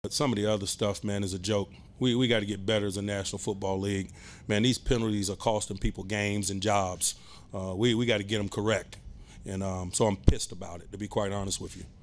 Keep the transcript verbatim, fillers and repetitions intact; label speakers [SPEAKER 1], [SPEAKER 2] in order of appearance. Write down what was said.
[SPEAKER 1] Some of the other stuff, man, is a joke. We, we got to get better as a National Football League. Man, these penalties are costing people games and jobs. Uh, we we got to get them correct. And um, so I'm pissed about it, to be quite honest with you.